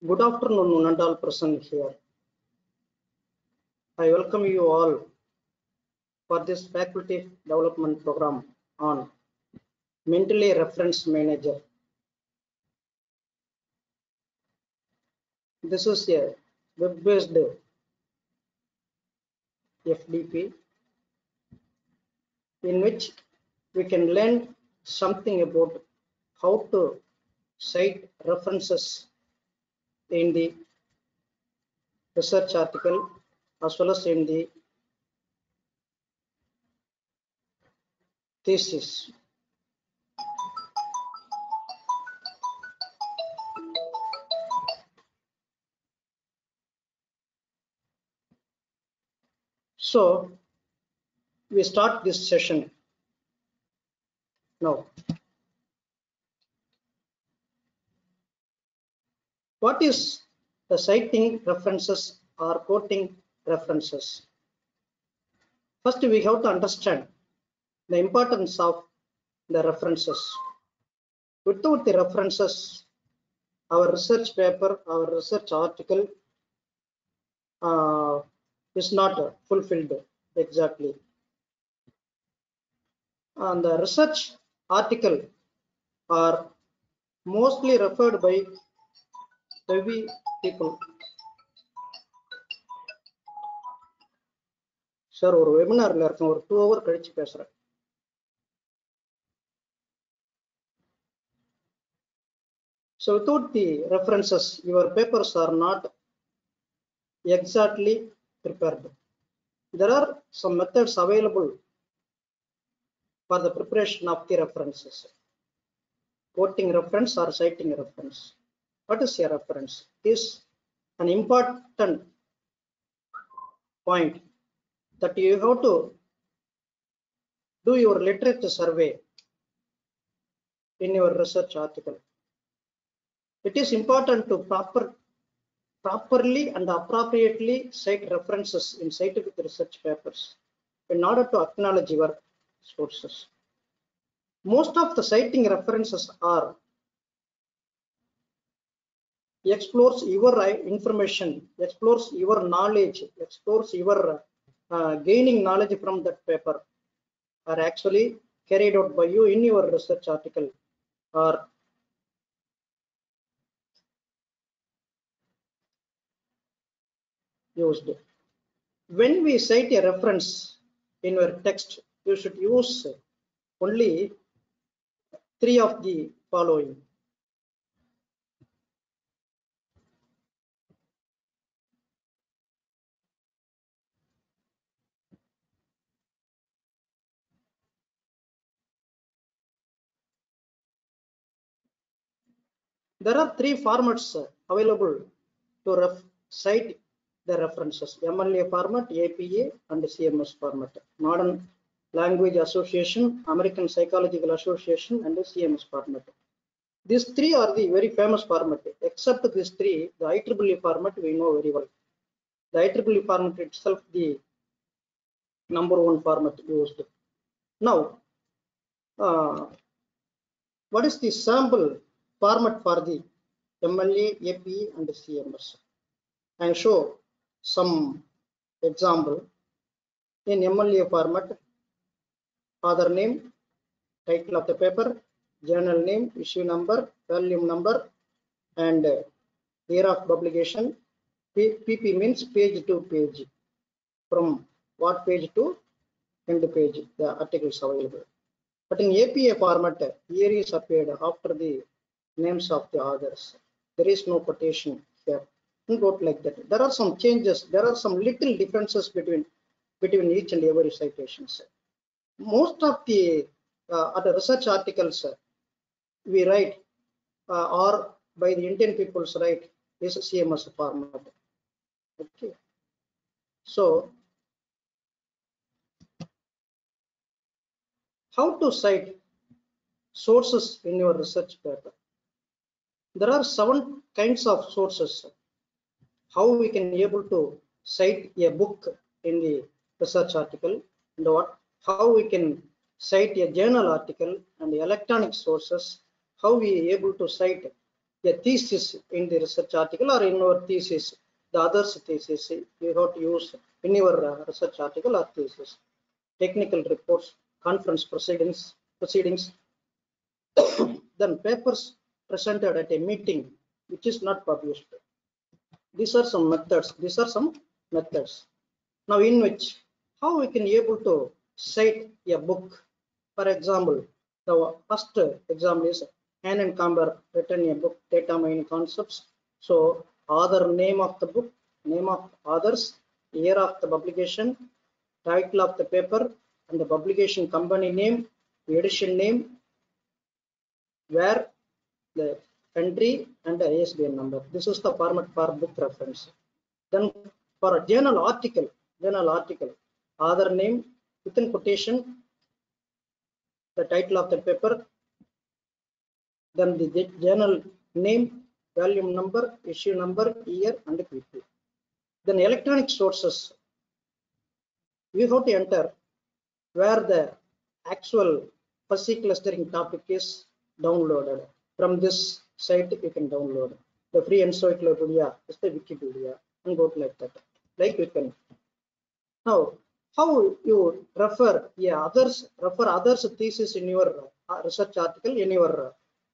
Good afternoon, one and all present here. I welcome you all for this faculty development program on Mentally Reference Manager. This is a web-based FDP in which we can learn something about how to cite references in the research article as well as in the thesis. So we start this session now. What is the citing references or quoting references? First, we have to understand the importance of the references. Without the references, our research paper, our research article is not fulfilled exactly. And the research article are mostly referred by heavy people. Sir, ஒரு வெபினார்ல இருக்கேன், ஒரு 2 hour கழிச்சு பேசுறேன். So without the references, your papers are not exactly prepared. There are some methods available for the preparation of the references. Quoting reference or citing reference. What is a reference? It is an important point that you have to do your literature survey in your research article. It is important to properly and appropriately cite references in scientific research papers in order to acknowledge your sources. Most of the citing references are explores your information, explores your knowledge, explores your gaining knowledge from that paper are actually carried out by you in your research article or used. When we cite a reference in your text, you should use only 3 of the following. There are 3 formats available to cite the references: MLA format, APA, and CMS format. Modern Language Association, American Psychological Association, and the CMS format. These 3 are the very famous format. Except these 3, the IEEE format we know very well. The IEEE format itself the #1 format used. Now, what is the sample format for the MLA, APA, and CMS? I show some example. In MLA format, author name, title of the paper, journal name, issue number, volume number, and year of publication. PP means page to page, from what page to end page the article is available. But in APA format, year is appeared after the names of the authors. There is no quotation here. Not like that. There are some changes. There are some little differences between each and every citations. Most of the other research articles we write or by the Indian people's write is CMS format. Okay. So how to cite sources in your research paper? There are 7 kinds of sources. How we can be able to cite a book in the research article, and how we can cite a journal article and the electronic sources, how we are able to cite a thesis in the research article or in your thesis, the other's thesis, you have to use in your research article or thesis. Technical reports, conference proceedings, then papers presented at a meeting which is not published. These are some methods. Now, in which how we can able to cite a book. For example, the first example is Ann and Camber written a book, Data Mining Concepts. So, author name of the book, name of authors, year of the publication, title of the paper, and the publication company name, the edition name, where, the country, and the ISBN number. This is the format for book reference. Then for a journal article, author name within quotation, the title of the paper, then the journal name, volume number, issue number, year, and pp. Then electronic sources, we have to enter where the actual fuzzy clustering topic is downloaded. From this site you can download. The free encyclopedia is the Wikipedia, and go like that. Like we can. Now, how you refer others thesis in your research article, in your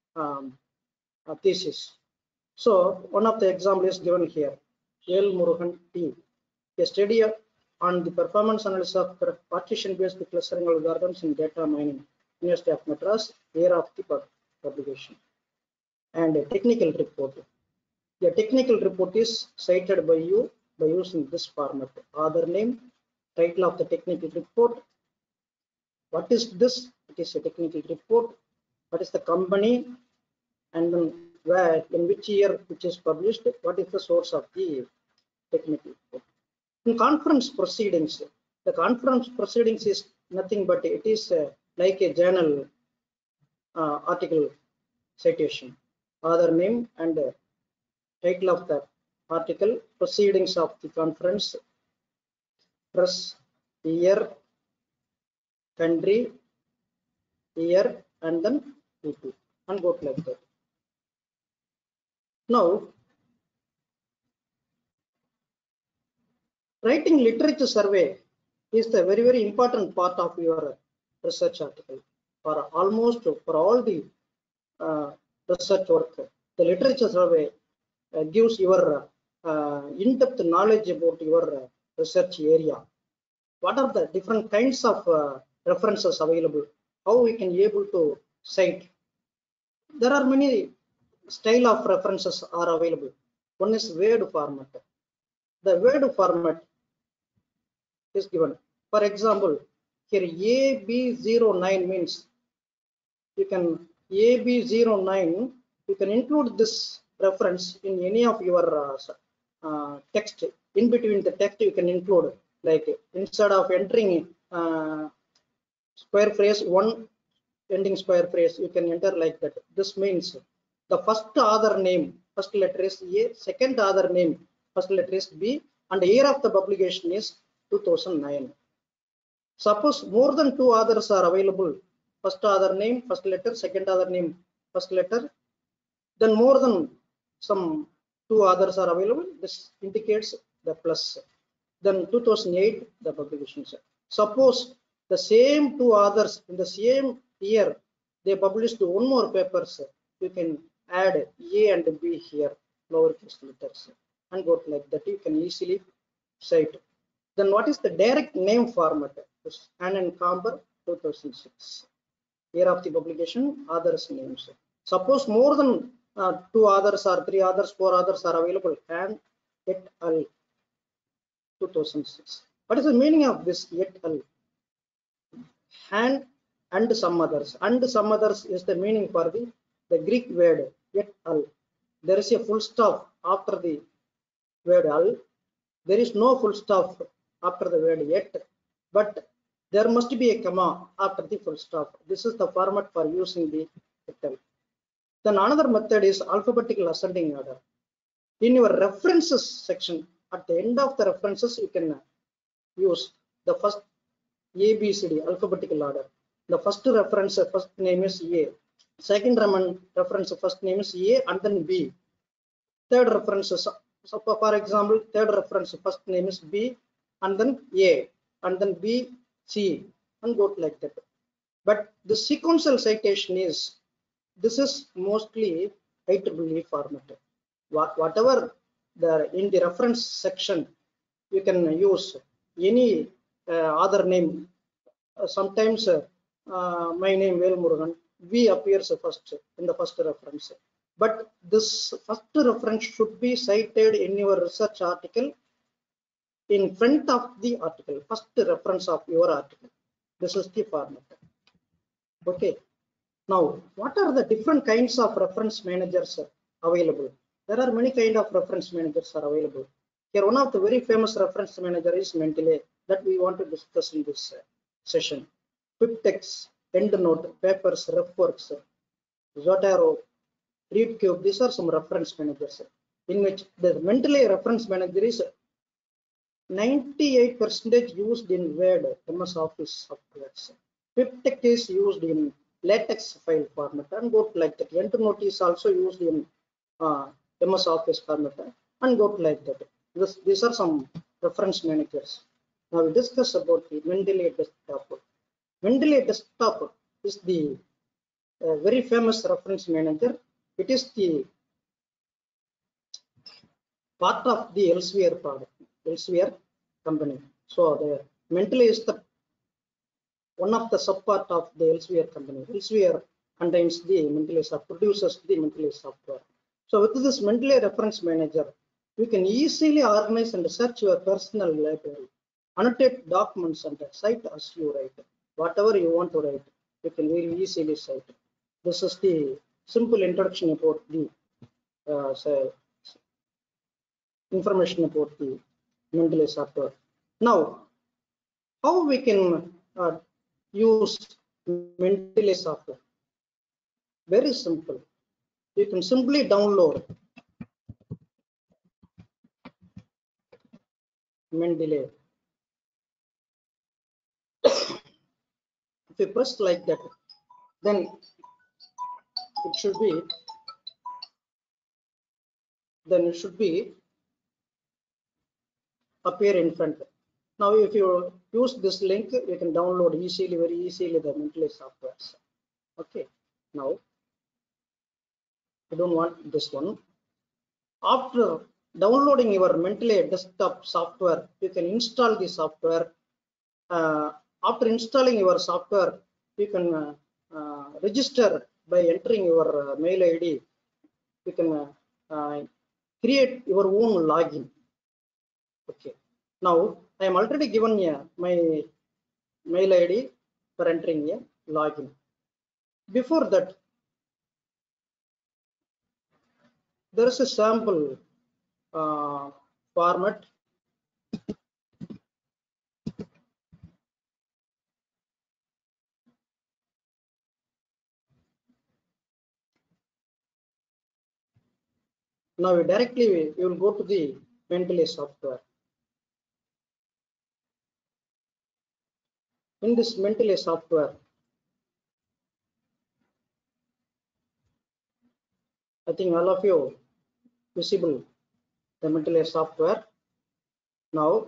thesis. So one of the example is given here. L. Murugan T. A study on the performance analysis of partition-based clustering algorithms in data mining, University of Madras, year of the publication. And a technical report. The technical report is cited by you by using this format: author name, title of the technical report. What is this? It is a technical report. What is the company? And then where, in which year which is published? What is the source of the technical report? In conference proceedings, the conference proceedings is nothing but it is like a journal article citation, author name and title of the article, proceedings of the conference, press, year, country, year, and then pp, and go like that. Now, writing literature survey is the very, very important part of your research article. For almost for all the research work, the literature survey gives your in-depth knowledge about your research area. What are the different kinds of references available? How we can be able to cite? There are many style of references are available. One is Word format. The Word format is given. For example, here AB09 means you can AB09. You can include this reference in any of your text. In between the text, you can include, like, instead of entering square phrase, one ending square phrase, you can enter like that. This means the first author name, first letter is A, second author name, first letter is B, and the year of the publication is 2009. Suppose more than two authors are available, first author name, first letter, second author name, first letter, then more than some two authors are available, this indicates the plus. Then 2008, the publications. Suppose the same two authors in the same year, they published one more papers, you can add A and B here, lowercase letters, and go like that. You can easily cite. Then what is the direct name format? Ann and Camber 2006. Year of the publication, authors' names. Suppose more than two authors or three authors, four authors are available, and et al. 2006. What is the meaning of this et al? And some others. And some others is the meaning for the Greek word et al. There is a full stop after the word al. There is no full stop after the word yet, but there must be a comma after the full stop. This is the format for using the et al. Then another method is alphabetical ascending order. In your references section, at the end of the references, you can use the first ABCD alphabetical order. The first reference, first name is A. Second reference first name is A and then B. Third reference is, so for example, third reference first name is B and then A and then B, C and go like that. But the sequential citation is, this is mostly IEEE format. Whatever in the reference section, you can use any other name. Sometimes my name Velmurugan, V appears first in the first reference. But this first reference should be cited in your research article in front of the article, first reference of your article. This is the format. Okay. Now, what are the different kinds of reference managers available? There are many kind of reference managers are available. Here, one of the very famous reference manager is Mendeley that we want to discuss in this session. QuickText, EndNote, Papers, RefWorks, Zotero, ReadCube. These are some reference managers in which the Mendeley reference manager is 98% used in Word, MS Office softwares. QuickText is used in LaTeX file format and go like that. EndNote is also used in MS Office format and go like that. These are some reference managers. Now we discuss about the Mendeley desktop. Mendeley desktop is the very famous reference manager. It is the part of the Elsevier product, Elsevier company. So the Mendeley is the one of the subpart of the Elsevier company. Elsevier contains the Mendeley software, produces the Mendeley software. So with this Mendeley reference manager, you can easily organize and search your personal library, annotate documents and cite as you write. Whatever you want to write, you can very easily cite. This is the simple introduction about the information about the Mendeley software. Now, how we can use Mendeley software? Very simple. You can simply download Mendeley. If you press like that, then it should be appear in front. Now, if you use this link, you can download easily, very easily the Mendeley software. Okay. Now, I don't want this one. After downloading your Mendeley desktop software, you can install the software. After installing your software, you can register by entering your mail ID. You can create your own login. Okay. Now I am already given my mail ID for entering a login. Before that, there is a sample format. Now directly you will go to the Mendeley software. In this Mendeley software, I think all of you visible the Mendeley software. Now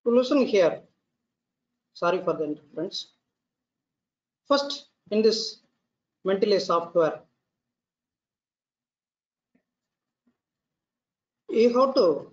To listen here, sorry for the interference. First, in this Mendeley software, you have to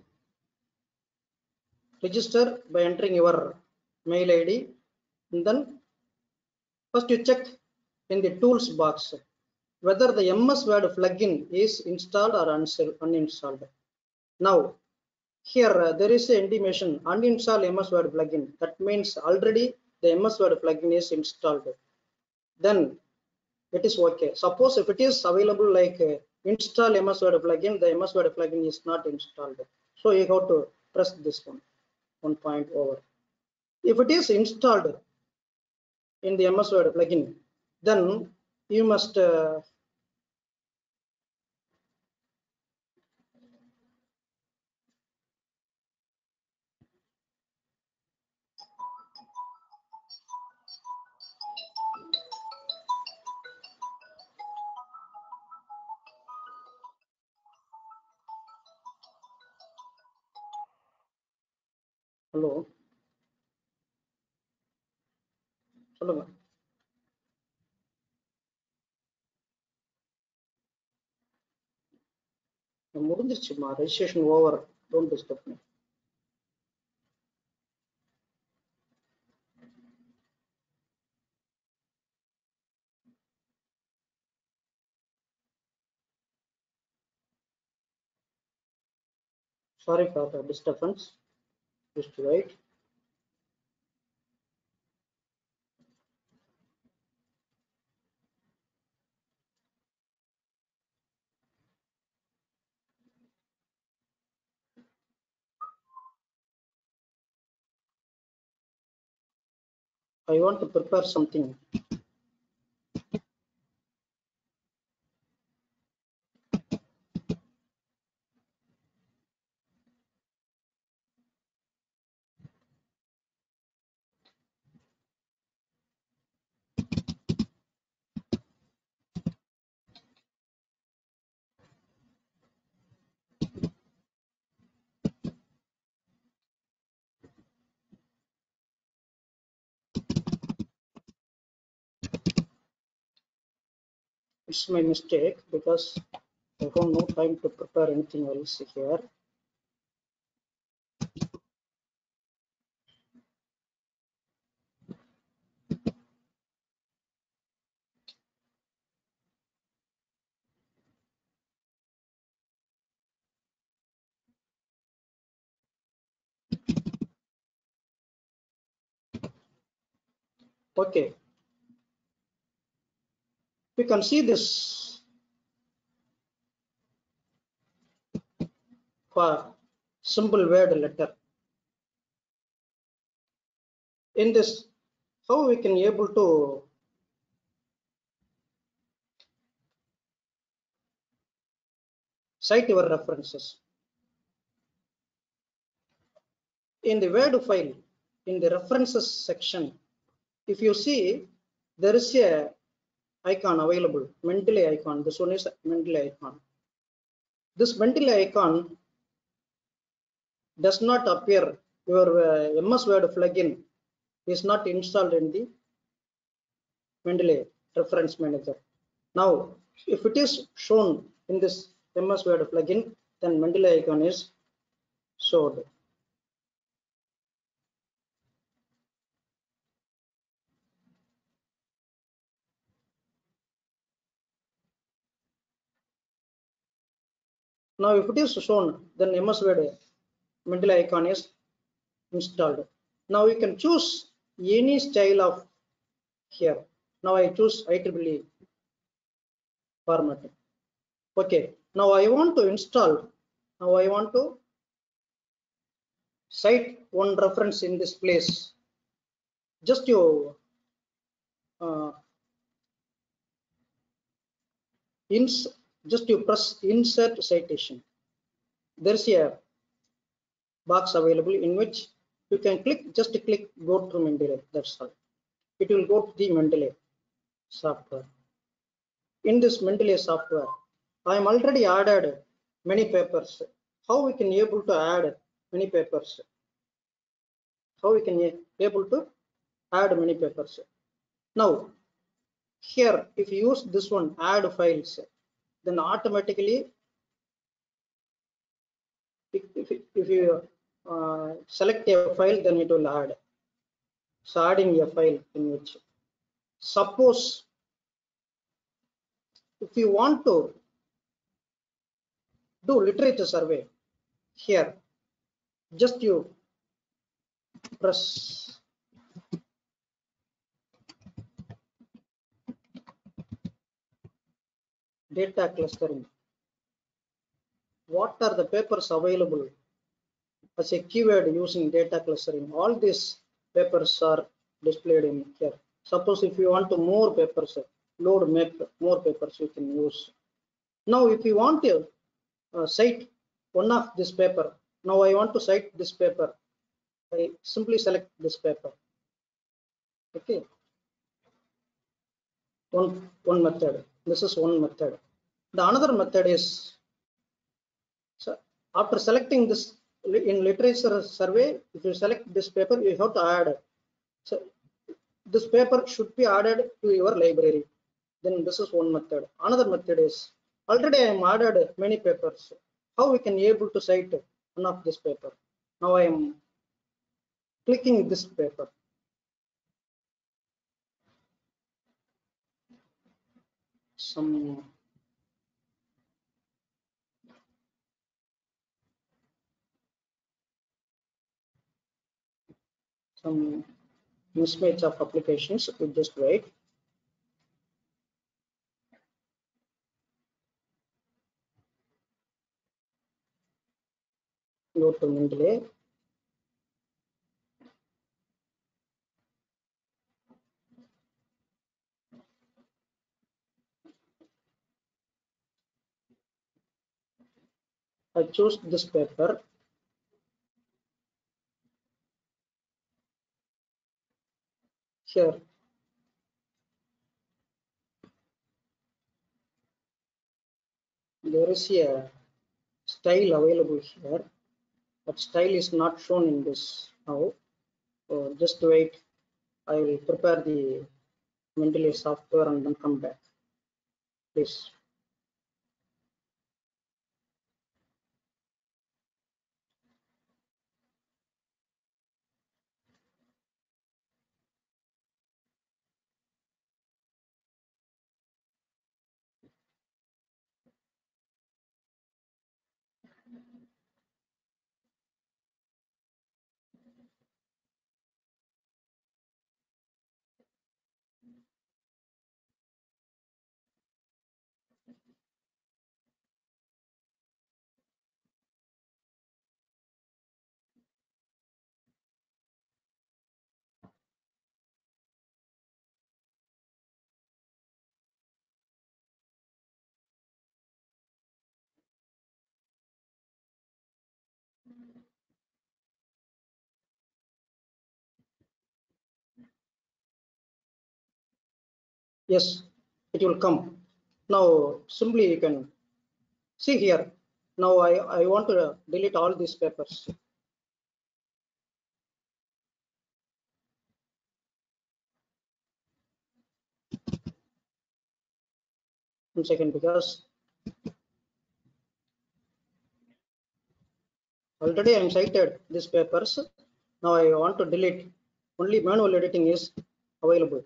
register by entering your mail ID, and then first you check in the tools box whether the MS Word plugin is installed or uninstalled. Now, here there is an intimation uninstall MS Word plugin. That means already the MS Word plugin is installed. Then it is okay. Suppose if it is available like install MS Word plugin, the MS Word plugin is not installed. So you have to press this one point over. If it is installed in the MS Word plugin, then you must hello, சொல்லுங்க. முடிஞ்சிருச்சுமா, registration over, don't disturb me. Sorry for the disturbance. Just wait. I want to prepare something. It's my mistake because I have no time to prepare anything else here. Okay, we can see this for simple word letter. In this, how we can able to cite your references. In the Word file, in the references section, if you see, there is a icon available, Mendeley icon. This one is Mendeley icon. This Mendeley icon does not appear. Your MS Word plugin is not installed in the Mendeley reference manager. Now, if it is shown in this MS Word plugin, then Mendeley icon is showed. Now, if it is shown, then MS Word Mendeley icon is installed. Now you can choose any style of here. Now I choose IEEE format. Okay. Now I want to install. Now I want to cite one reference in this place. Just you just you press insert citation. There's a box available in which you can click, just click go to Mendeley. That's all. It will go to the Mendeley software. In this Mendeley software, I am already added many papers. How we can able to add many papers? how we can able to add many papers. Now here, if you use this one, add files, then automatically if you select a file, then it will add. So adding a file in which, suppose if you want to do literature survey, here just you press data clustering. What are the papers available as a keyword using data clustering? All these papers are displayed in here. Suppose if you want to more papers, load more papers, you can use. Now if you want to cite one of this paper, now I want to cite this paper, I simply select this paper. Okay, one method. This is one method. The another method is, so after selecting this in literature survey, if you select this paper, you have to add. So this paper should be added to your library. Then this is one method. Another method is, already I am added many papers. How we can able to cite one of this paper? Now I am clicking this paper. Some mismatch of applications. We just wait. Go to Mendeley. I choose this paper. Here there is a style available here, but style is not shown in this now. So just wait. I will prepare the Mendeley software and then come back, please. Yes, it will come. Now simply you can see here. Now I want to delete all these papers. 1 second, because already I am cited these papers. Now I want to delete. Only manual editing is available.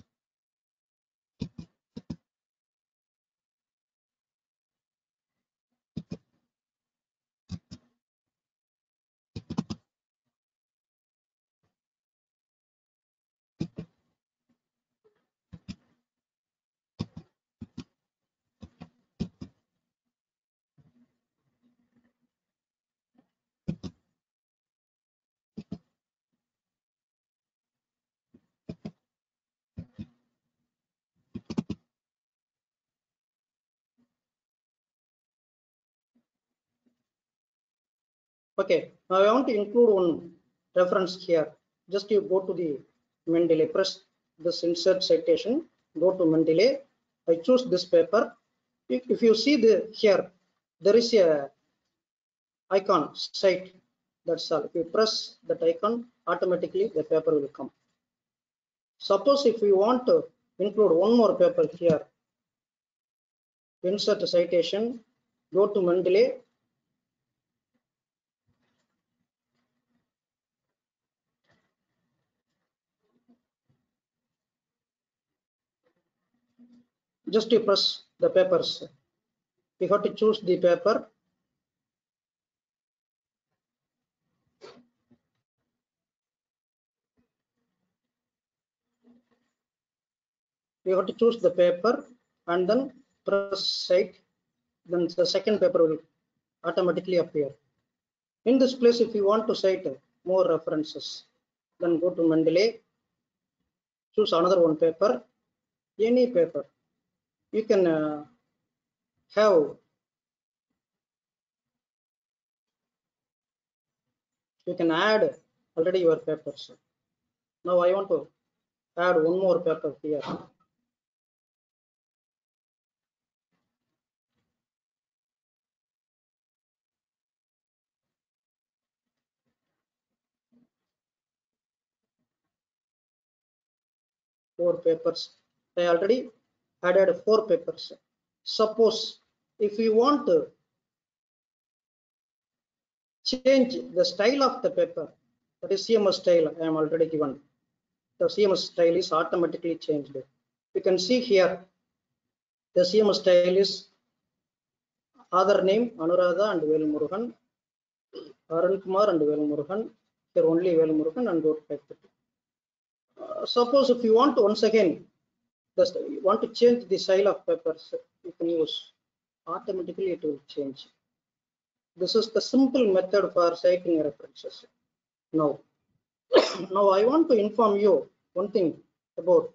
Okay, now I want to include one reference here. Just you go to the Mendeley, press this insert citation, go to Mendeley. I choose this paper. If you see the here, there is a icon cite. That's all. If you press that icon, automatically the paper will come. Suppose if we want to include one more paper here, insert citation, go to Mendeley, just you press the papers. You have to choose the paper. You have to choose the paper and then press cite. Then the second paper will automatically appear. In this place, if you want to cite more references, then go to Mendeley, choose another one paper, any paper. You can you can add already your papers. Now I want to add one more paper here. Four papers. I already added 4 papers. Suppose if you want to change the style of the paper, that is CMS style I am already given. The CMS style is automatically changed. You can see here the CMS style is other name Anuradha and Velmurugan, Arun Kumar and Velmurugan. Here only Velmurugan and go like that. Suppose if you want to once again you want to change the style of papers, you can use automatically it will change. This is the simple method for citing references. Now, now I want to inform you one thing about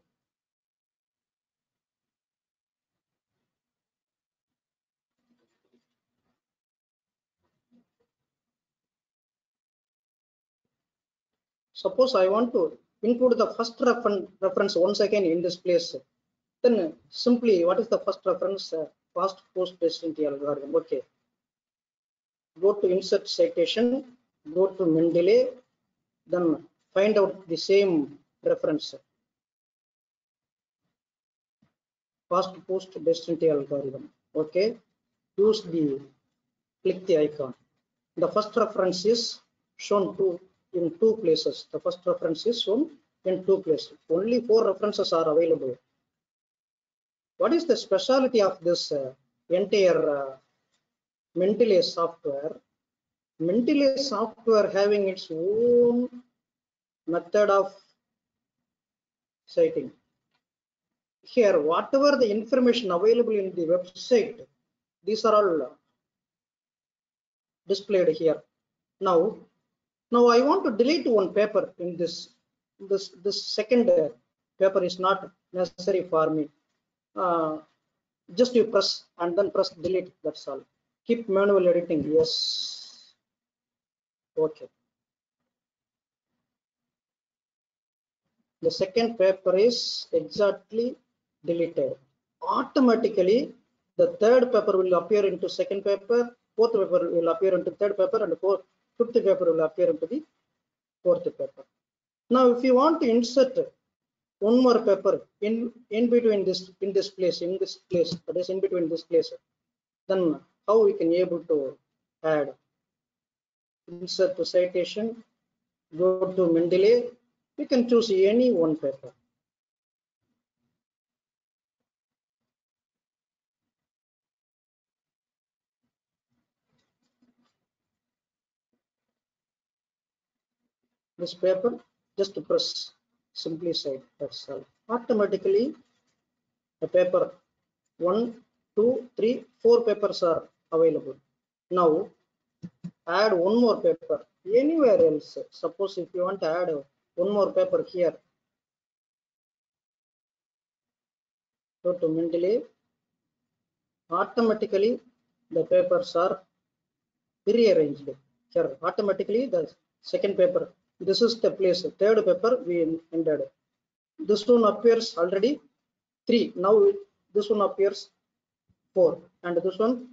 suppose I want to include the first reference once again in this place. Then simply what is the first reference? Fast post density algorithm. Okay. Go to insert citation, go to Mendeley, then find out the same reference. Fast post density algorithm. Okay. Use the click the icon. The first reference is shown in two places. The first reference is shown in 2 places. Only 4 references are available. What is the specialty of this entire Mendeley software? Mendeley software having its own method of citing. Here, whatever the information available in the website, these are all displayed here. Now I want to delete one paper in this second paper is not necessary for me. Just you press and then press delete, that's all. Keep manual editing, yes. Okay. The second paper is exactly deleted. Automatically, the third paper will appear into second paper, fourth paper will appear into third paper, and fifth paper will appear into the fourth paper. Now, if you want to insert one more paper in between this place, that is in between this place, then how we can able to add? Insert to citation, go to Mendeley, we can choose any one paper. This paper, just to press simply cite, that's all. Automatically the paper 1, 2, 3, 4 papers are available. Now add one more paper anywhere else. Suppose if you want to add one more paper here, go to Mendeley, automatically the papers are rearranged here. Automatically the second paper, this is the place, third paper we ended. This one appears already 3. Now this one appears 4, and this one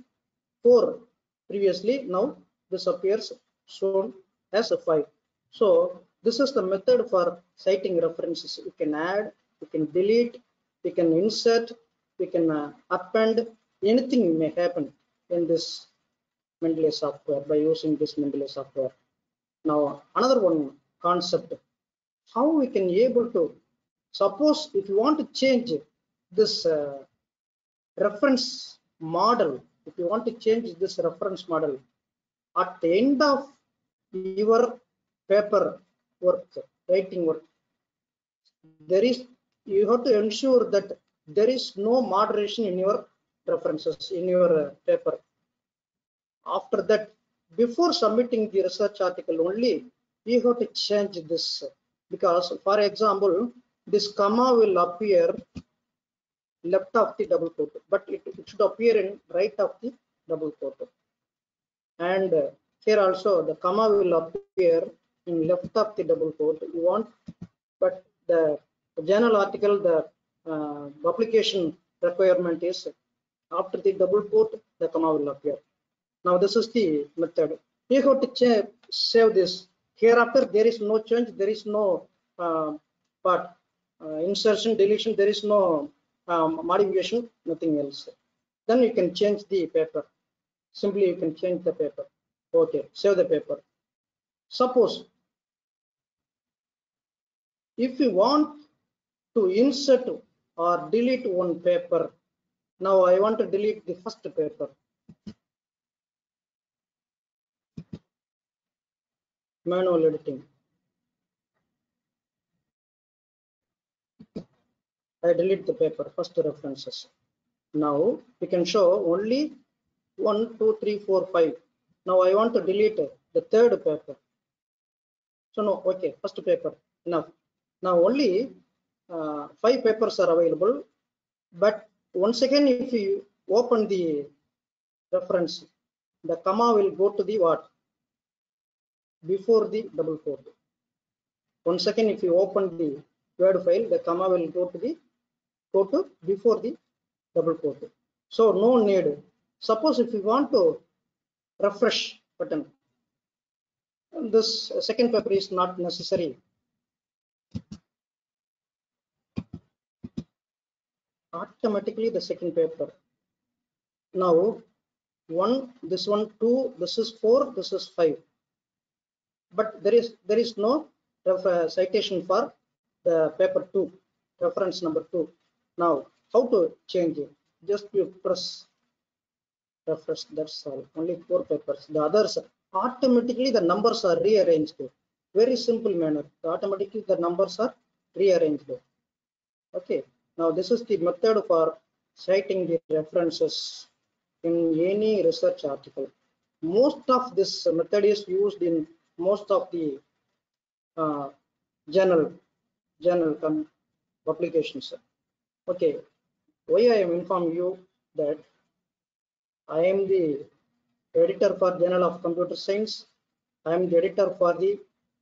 4 previously. Now this appears shown as a 5. So This is the method for citing references. You can add, you can delete, you can insert, you can append. Anything may happen in this Mendeley software by using this Mendeley software. Now another one concept, how we can able to, suppose if you want to change this reference model, if you want to change this reference model at the end of your paper work, writing work, there is, you have to ensure that there is no moderation in your references in your paper. After that, before submitting the research article only, you have to change this, because for example, this comma will appear left of the double quote, but it should appear in right of the double quote. And here also the comma will appear in left of the double quote. You want, but the journal article, the publication requirement is after the double quote, the comma will appear. Now this is the method. You have to save this. Hereafter there is no change, there is no part insertion, deletion, there is no modification, nothing else. Then you can change the paper. Simply you can change the paper. Okay, save the paper. Suppose if you want to insert or delete one paper, now I want to delete the first paper. Manual editing. I delete the paper, first references. Now we can show only 1, 2, 3, 4, 5. Now I want to delete the third paper. So no, okay, first paper, enough. Now only 5 papers are available. But once again, if you open the reference, the comma will go to the what? Before the double quote. Once again, if you open the Word file, the comma will go to the quote before the double quote. So no need. Suppose if you want to refresh button, this second paper is not necessary. Automatically the second paper. Now this one 2, this is 4, this is 5. But there is no citation for the paper 2, reference number 2. Now how to change it? Just you press refresh, that's all. Only 4 papers. The others automatically the numbers are rearranged. Very simple manner. Automatically the numbers are rearranged. Okay. Now this is the method for citing the references in any research article. Most of this method is used in most of the journal publications. Okay. Why I am informing you that I am the editor for Journal of Computer Science. I am the editor for the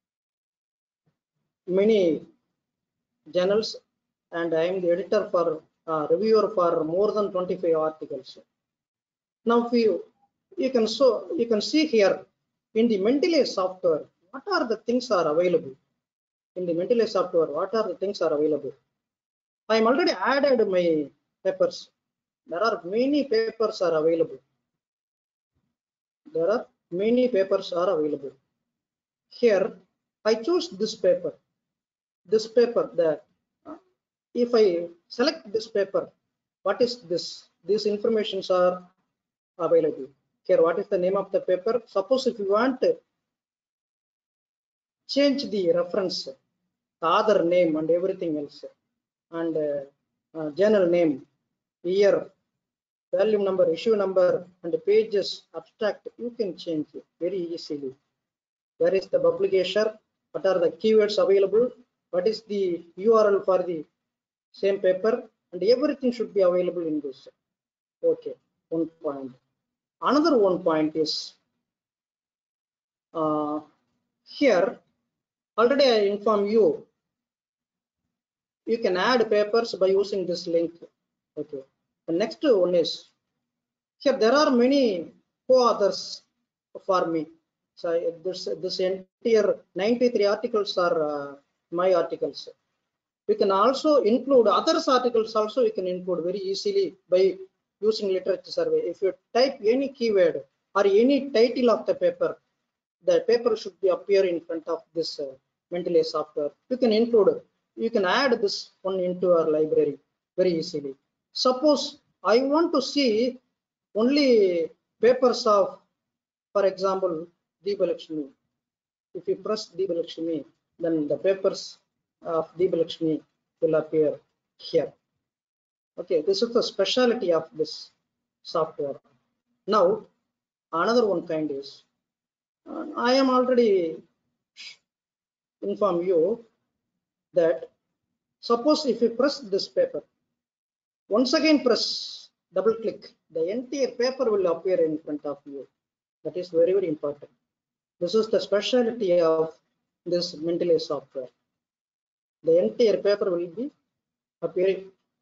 many journals, and I am the editor for reviewer for more than 25 articles. Now you can see here in the Mendeley software what are the things are available. In the Mendeley software, what are the things are available? I am already added my papers. There are many papers are available. There are many papers are available. Here I choose this paper. This paper, if I select this paper, what is this? These informations are available. Here, what is the name of the paper? Suppose if you want to change the reference, the author name and everything else, and journal name, year, volume number, issue number, and pages, abstract, you can change it very easily. Where is the publisher? What are the keywords available? What is the URL for the same paper? And everything should be available in this. Okay, one point. Another one point is here already I inform you, you can add papers by using this link. Okay. The next one is here there are many co-authors for me. So this entire 93 articles are my articles. We can also include others articles also. We can include very easily by using literature survey. If you type any keyword or any title of the paper should be appear in front of this Mendeley software. You can include, you can add this one into our library very easily. Suppose I want to see only papers of, for example, Deepa Lakshmi. If you press Deepa Lakshmi, then the papers of Deepa Lakshmi will appear here. Okay, this is the specialty of this software. Now, another one kind is, I am already inform you that suppose if you press this paper, once again press double click, the entire paper will appear in front of you. That is very, very important. This is the specialty of this Mendeley software. The entire paper will be appearing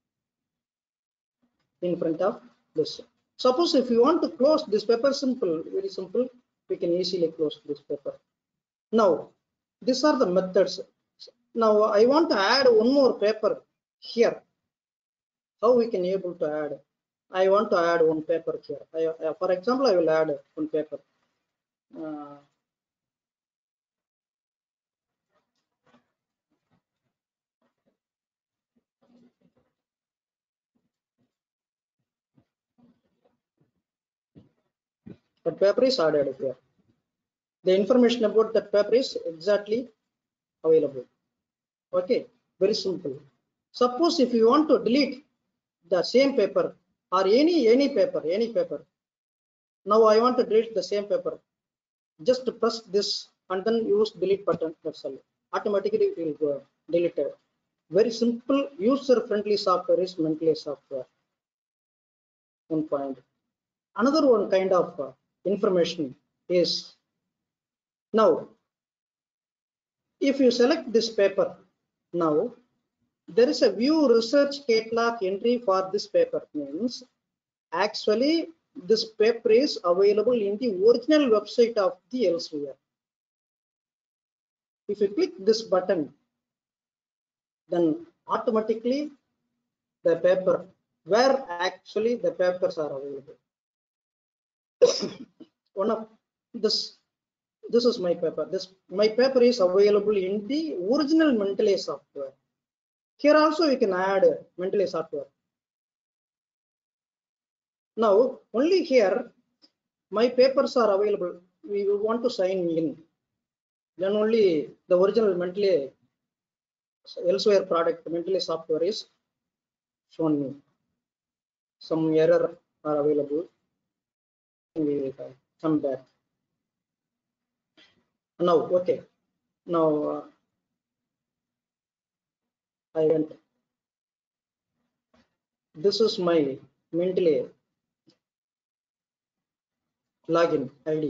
in front of this. Suppose if you want to close this paper, simple, very simple, we can easily close this paper. Now, these are the methods. Now I want to add one more paper here. How we can able to add? I want to add one paper here. For example, I will add one paper. That paper is added here. The information about that paper is exactly available. Okay, very simple. Suppose if you want to delete the same paper or any paper. Now I want to delete the same paper. Just press this and then use delete button. That's all. Automatically it will go deleted. Very simple, user-friendly software is Mendeley software. One point. Another one kind of information is, now if you select this paper, now there is a view research catalog entry for this paper. Means actually this paper is available in the original website of the Elsevier. If you click this button, then automatically the paper, where actually the papers are available. One of this is my paper. My paper is available in the original Mendeley software. Here also you can add Mendeley software. Now only here my papers are available. We want to sign in. Then only the original Mendeley Elsevier product Mendeley software is shown me. Some error are available. We will come back. Now, okay. Now I went. This is my Mendeley login ID.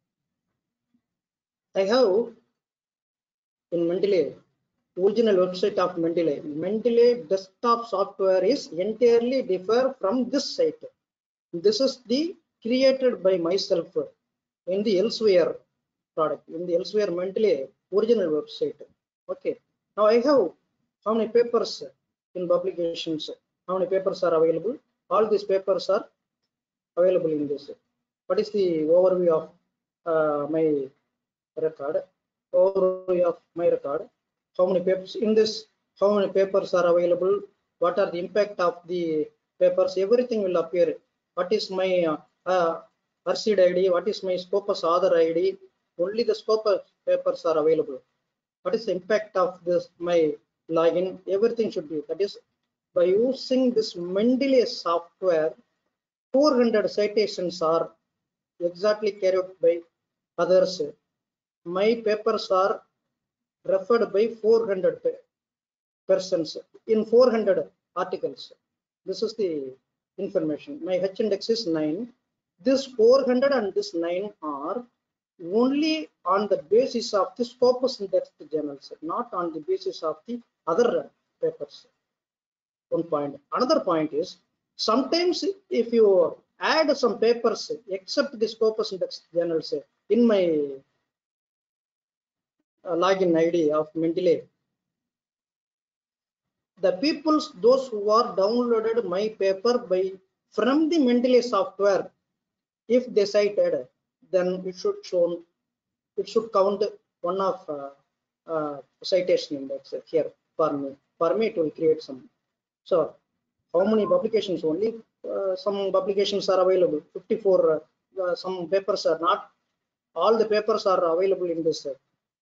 I have in Mendeley original website of Mendeley. Mendeley desktop software is entirely different from this site. This is the created by myself in the Elsevier product, in the Elsevier Mendeley original website. Okay. Now I have how many papers in publications, how many papers are available. All these papers are available in this. What is the overview of my record? Overview of my record. How many papers in this? How many papers are available? What are the impact of the papers? Everything will appear. What is my RCID ID? What is my Scopus author ID? Only the Scopus papers are available. What is the impact of this? My login. Everything should be. That is by using this Mendeley software. 400 citations are exactly carried out by others. My papers are referred by 400 persons in 400 articles. This is the information. My H index is 9. This 400 and this 9 are only on the basis of the Scopus indexed journals, not on the basis of the other papers. One point. Another point is, sometimes if you add some papers except the Scopus indexed journals in my login ID of Mendeley. The peoples, those who are downloaded my paper by from the Mendeley software, if they cited, then it should show, it should count one of citation index here for me. For me, it will create some. So, how many publications? Only some publications are available. 54. Some papers are not. All the papers are available in this.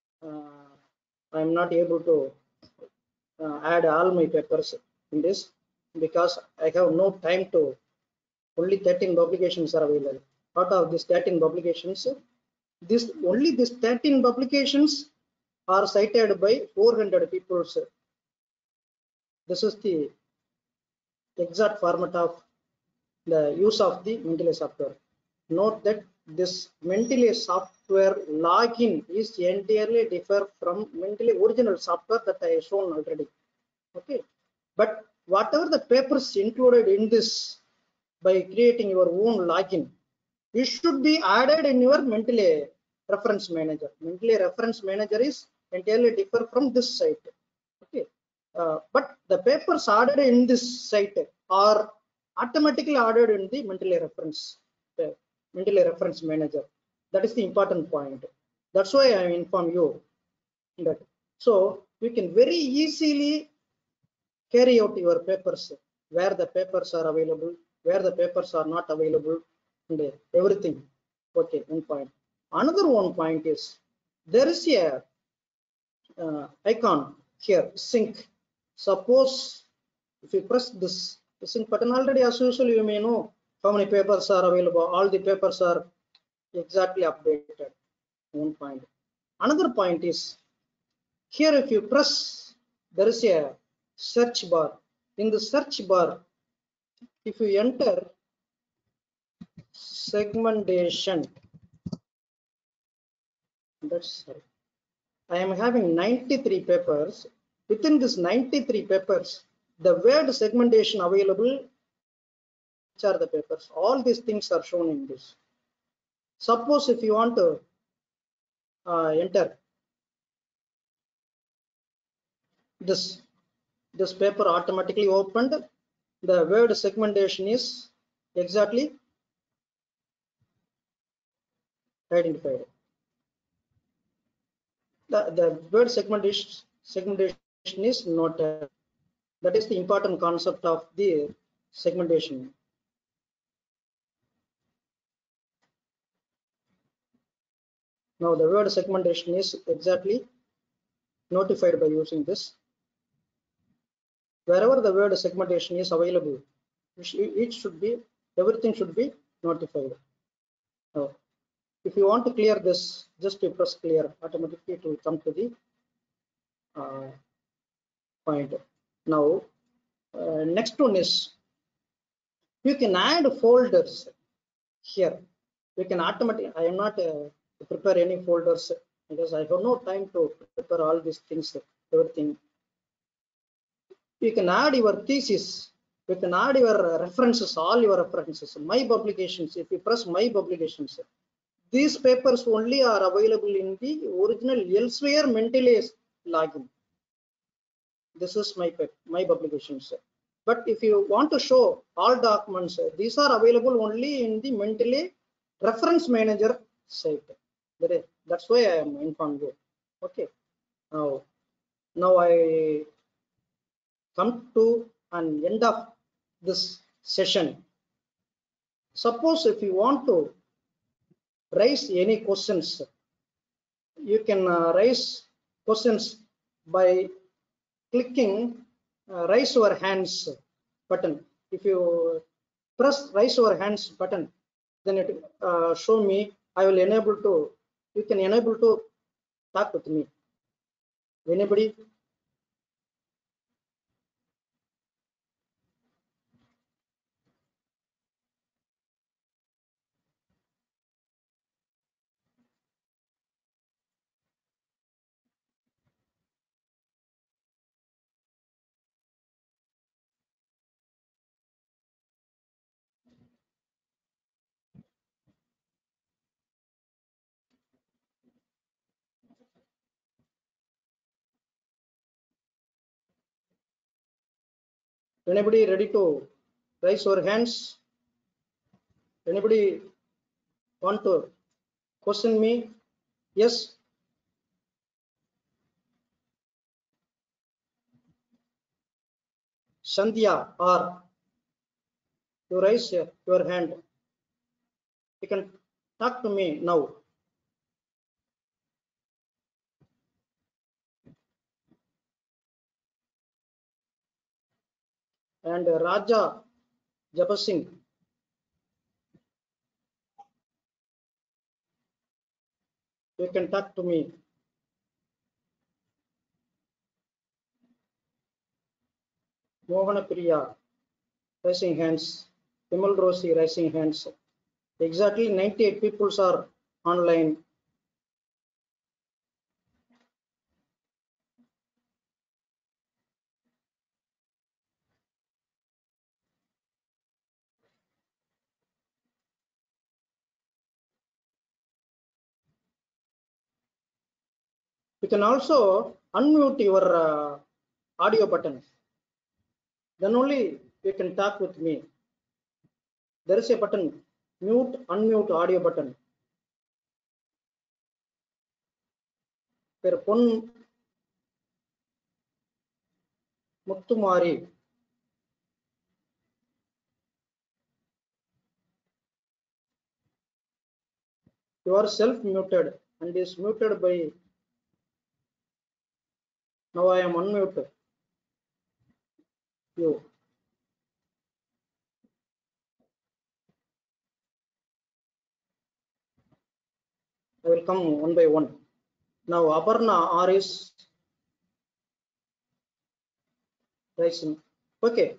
I am not able to add all my papers in this because I have no time to. Only 13 publications are available. Out of these 13 publications, only these 13 publications are cited by 400 people. This is the exact format of the use of the Mendeley software. Note that this Mendeley software login is entirely different from Mendeley original software that I have shown already. Okay, but whatever the papers included in this, by creating your own login, it should be added in your Mendeley reference manager. Mendeley reference manager is entirely different from this site. Okay, but the papers added in this site are automatically added in the Mendeley reference manager. That is the important point. That's why I inform you that. So you can very easily carry out your papers, where the papers are available, where the papers are not available, and everything. Okay, one point. Another one point is there is a icon here, sync. Suppose if you press this sync button, already as usual you may know how many papers are available. All the papers are exactly updated. One point. Another point is here, if you press, there is a search bar. In the search bar, if you enter segmentation, that's right. I am having 93 papers. Within this 93 papers, the word segmentation available, which are the papers, all these things are shown in this. Suppose if you want to enter this paper automatically opened, the word segmentation is exactly identified. The word segmentation is not that is the important concept of the segmentation. Now the word segmentation is exactly notified by using this. Wherever the word segmentation is available, it should be, everything should be notified. Now, if you want to clear this, just you press clear, automatically it will come to the point. Now, next one is you can add folders here. You can automatically, I am not prepare any folders because I have no time to prepare all these things, everything. You can add your thesis, you can add your references, all your references, my publications. If you press my publications, these papers only are available in the original elsewhere Mendeley login. This is my publications. But if you want to show all documents, these are available only in the Mendeley reference manager site. That's why I am informed you. Okay. Now I come to an end of this session. Suppose if you want to raise any questions, you can raise questions by clicking raise your hands button. If you press raise your hands button, then it show me. I will enable to, you can enable to talk with me. Anybody? Anybody ready to raise your hands? Anybody want to question me? Yes. Sandhya, or you raise your hand. You can talk to me now. And Raja Jabasingh. You can talk to me. Mohana Priya raising hands. Vimal Rosi raising hands. Exactly 98 people are online. You can also unmute your audio button. Then only you can talk with me. There is a button, mute, unmute audio button. Per Pon Muttumari. You are self-muted and is muted by. Now I am unmuted. You. I will come one by one. Now Aparna R is rising. Okay.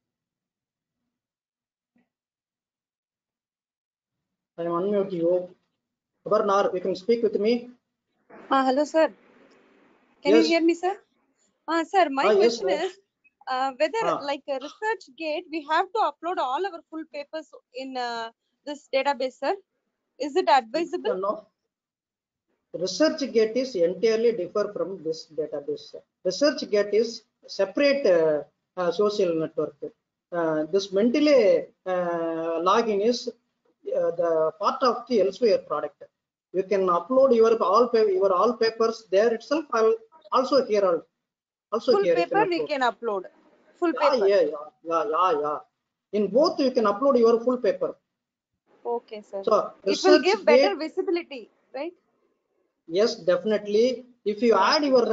I am unmute you. Aparna, you can speak with me. Hello, sir. Can Yes. you hear me, sir? Sir, my question yes. is whether, like a ResearchGate, we have to upload all our full papers in this database, sir. Is it advisable? No. ResearchGate is entirely different from this database. ResearchGate is separate social network. This Mendeley login is the part of the Elsewhere product. You can upload your all papers there itself. Also here also full here paper we can upload. Full paper. Yeah. In both you can upload your full paper. Okay, sir. So it will give better ResearchGate, visibility, right? yes, definitely. If you add your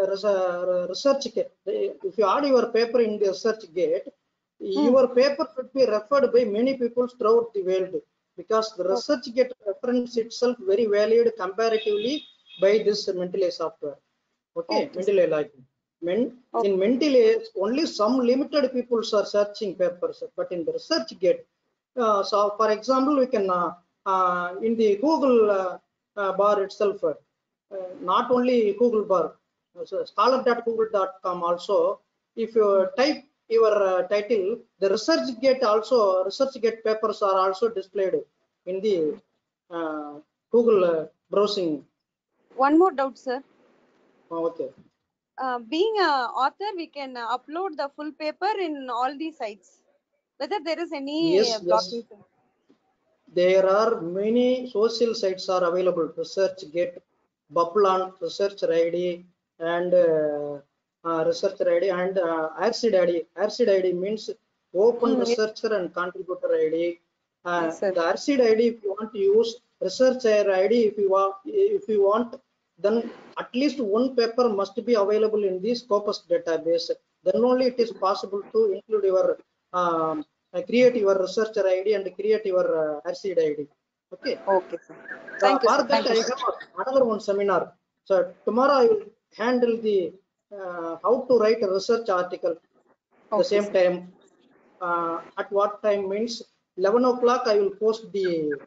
if you add your paper in the ResearchGate, your paper should be referred by many people throughout the world, because the ResearchGate reference itself very valued comparatively by this Mendeley software. Okay, Mendeley login. In Mendeley, only some limited people are searching papers, but in the ResearchGate, so for example, we can in the Google bar itself, not only Google bar, so scholar.google.com also, if you type your title, the ResearchGate papers are also displayed in the Google browsing. One more doubt, sir. Okay. Being an author, we can upload the full paper in all these sites. Whether there is any blocking. Yes. There are many social sites are available. ResearchGate, Bubblan, ResearchID, and ResearchID and RCID. RCID means Open Researcher and Contributor ID. The RCID, if you want to use ResearchID, if you want, then at least one paper must be available in the Scopus database. Then only it is possible to include your create your researcher ID and create your RCID ID. Okay. Okay, sir. Thank you, For sir. that, I have another one seminar. So tomorrow I will handle the how to write a research article. The same time, at what time means 11 o'clock I will post the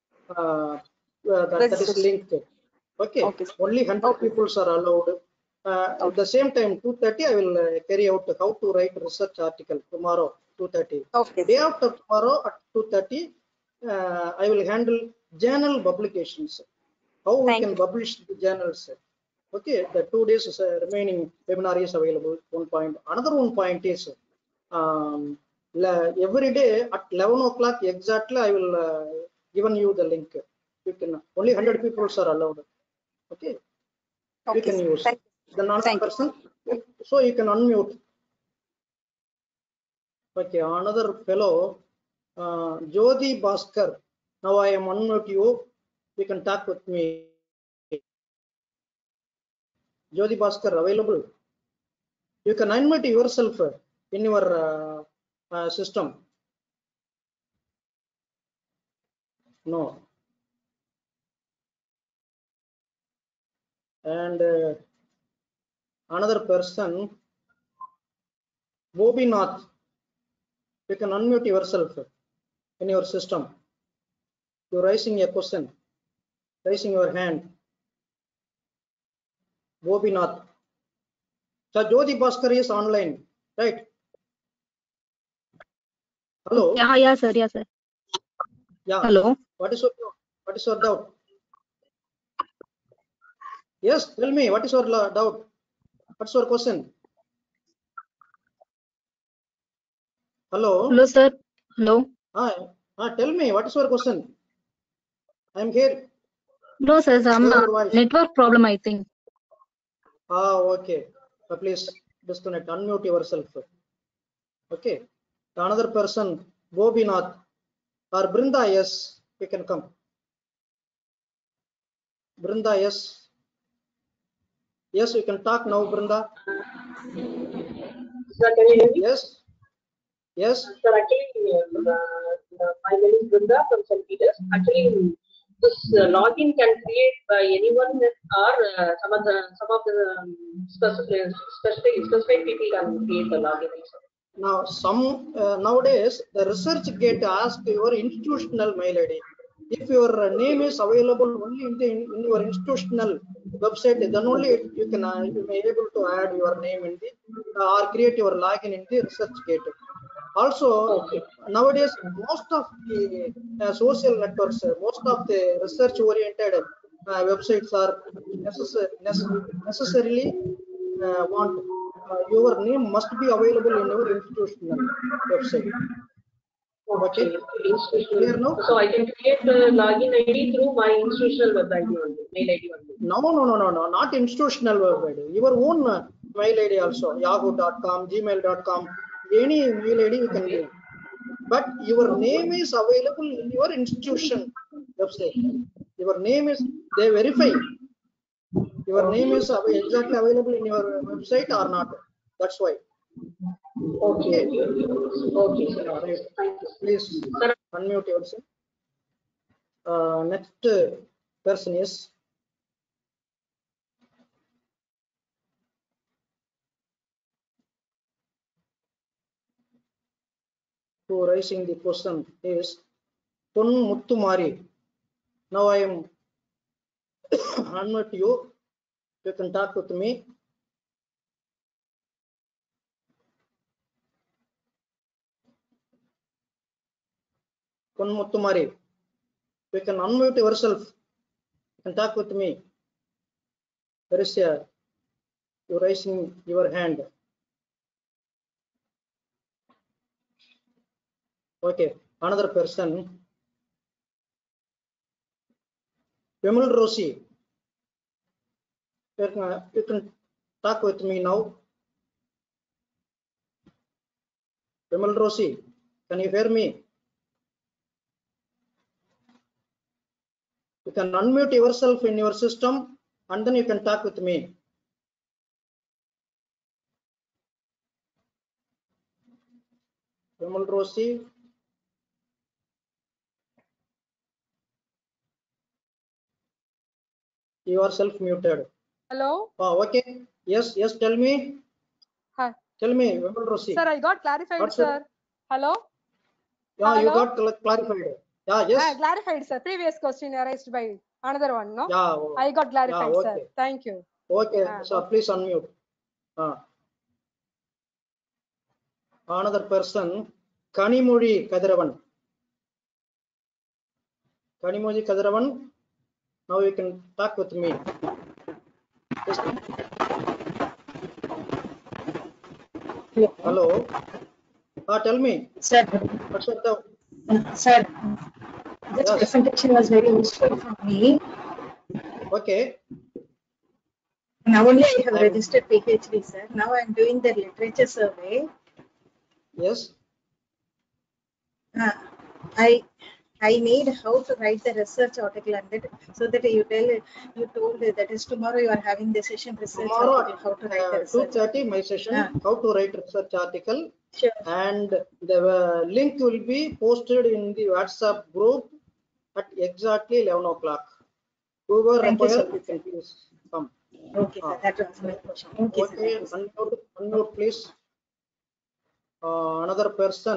that is linked. Okay. Only 100 people are allowed. At the same time, 2:30 I will carry out how to write research article tomorrow 2:30. Day after tomorrow at 2:30 I will handle journal publications. How we can publish the journals. Okay, the 2 days remaining webinar is available. One point. Another one point is every day at 11 o'clock exactly I will given you the link. You can only 100 people are allowed. Okay, you Okay, can sir. use Thank the non Thank you. person, so you can unmute. Okay, another fellow, Jyoti Bhaskar. Now I am unmute you. You can talk with me. Jyoti Bhaskar available. You can unmute yourself in your system. No. And another person, Bobinath. You can unmute yourself in your system. You're raising a question, raising your hand. Bobinath. So Jyoti Bhaskar is online, right? Hello. Yeah, sir. Yeah, sir. Yeah. Hello. What is your doubt? Yes, tell me. What is your doubt? What's your question? Hello. Hello, sir. Hello. Hi. Tell me. What is your question? I'm here. No, sir. Some Hear your voice. network problem, I think. Okay. Please disconnect. Unmute yourself. Okay. Another person, Bobinath or Brinda. Yes, you can come. Brinda. Yes. Yes, you can talk now, Brinda. Sir, can you hear me? Yes. Yes. Sir, actually, my name is Brinda from St. Peters. Actually, this login can create by anyone or some of the specific people can create the login. Now, nowadays the research gate asks your institutional mail ID. If your name is available only in your institutional website, then only you may able to add your name in the or create your login in the research gate. Also, nowadays most of the social networks, most of the research oriented websites are necessarily want your name must be available in your institutional website. Okay. Clear now? So I can create the login ID through my institutional web ID only, mail ID only. No, not institutional web ID. Your own mail ID also, yahoo.com, gmail.com, any mail ID you can give. But your name is available in your institution website. Your name is, they verify your name is exactly available in your website or not. That's why. Okay. Right. Please unmute yourself. Next person is who raising the question is Pon Muttumari. Now I am unmute you. You can talk with me. Pon Muttumari. You can unmute yourself. You can talk with me. There is a you raising your hand. Okay. Another person. Vimal Rosi. You can talk with me now. Vimal Rosi, can you hear me? You can unmute yourself in your system and then you can talk with me. Vimal Rosi. You are self-muted. Hello. Oh, okay. Yes, tell me. Hi. Tell me, Vimal Rosi. Sir, I got clarified, What's sir. Hello. Yeah, Hello? you got clarified. Yeah, yes. Clarified, sir. Previous question raised by another one, no? Yeah. I got clarified, yeah, okay. sir. Thank you. Okay, so please unmute. Another person, Kanimuri Kadiravan. Kanimuri Kadiravan. Now you can talk with me. Hello. Tell me. Sir, What's up the? sir, this Yes. presentation was very useful for me. Okay. Now only I have I'm- registered PhD, sir. Now I am doing the literature survey. Yes. I need how to write the research article and that, so that you told that is tomorrow you are having the session research Tomorrow article, how to write the at research. 2:30 my session, how to write research article, Sure. and the link will be posted in the WhatsApp group at exactly 11 o'clock. Whoever Thank you so require, you much, can please come. Okay, sir. That was my question. Okay, sir. Okay, unmute please. Another person,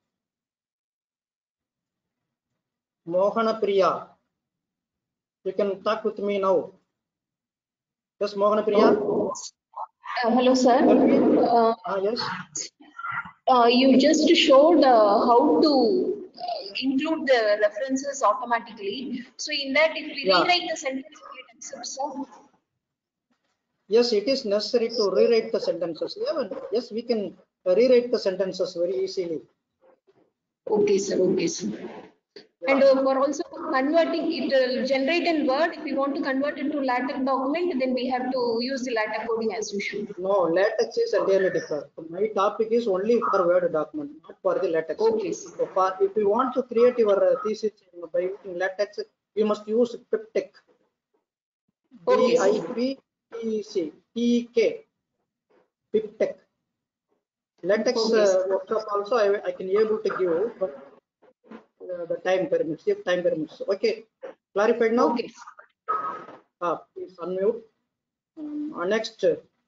Mohana Priya. You can talk with me now. Yes, Mohana Priya. Hello, sir. Yes. You just showed how to include the references automatically. So in that, if we Yeah. rewrite the sentence, will it accept, sir? Yes, it is necessary to rewrite the sentences. Yes, we can rewrite the sentences very easily. Okay, sir. Okay, sir. Yeah. And for also converting it, generate in Word. If we want to convert it to LaTeX document, then we have to use the LaTeX coding as usual. No, LaTeX is entirely different. My topic is only for Word document, not for the LaTeX. Okay, sir. So if you want to create your thesis by using LaTeX, you must use PipTech. Okay, sir. BIPTEC. PipTech. LaTeX Okay, sir. workshop also I can able to give, but the time permits. If time permits. Okay. Clarified now? Okay. Please unmute. Next,